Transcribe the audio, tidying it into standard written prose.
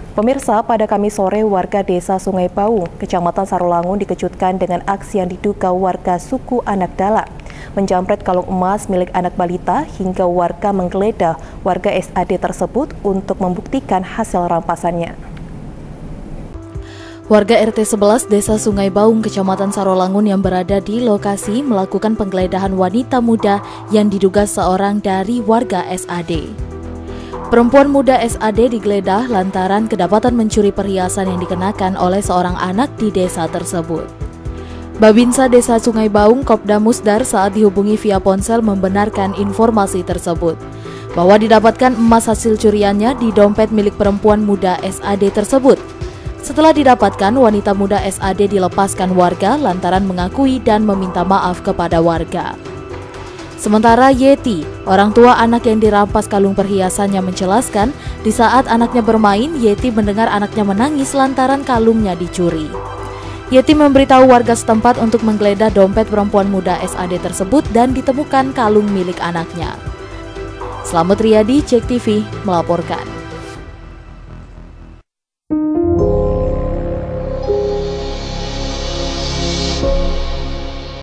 Pemirsa, pada Kamis sore warga desa Sungai Baung, Kecamatan Sarolangun dikejutkan dengan aksi yang diduga warga suku Anak Dalam. Menjamret kalung emas milik anak balita hingga warga menggeledah warga SAD tersebut untuk membuktikan hasil rampasannya. Warga RT 11 Desa Sungai Baung, Kecamatan Sarolangun yang berada di lokasi melakukan penggeledahan wanita muda yang diduga seorang dari warga SAD. Perempuan muda SAD digeledah lantaran kedapatan mencuri perhiasan yang dikenakan oleh seorang anak di desa tersebut. Babinsa Desa Sungai Baung, Kopda Musdar saat dihubungi via ponsel membenarkan informasi tersebut, bahwa didapatkan emas hasil curiannya di dompet milik perempuan muda SAD tersebut. Setelah didapatkan, wanita muda SAD dilepaskan warga lantaran mengakui dan meminta maaf kepada warga. Sementara Yeti, orang tua anak yang dirampas kalung perhiasannya menjelaskan, di saat anaknya bermain, Yeti mendengar anaknya menangis lantaran kalungnya dicuri. Yeti memberitahu warga setempat untuk menggeledah dompet perempuan muda SAD tersebut dan ditemukan kalung milik anaknya. Slamet Riyadi, JEK TV, melaporkan.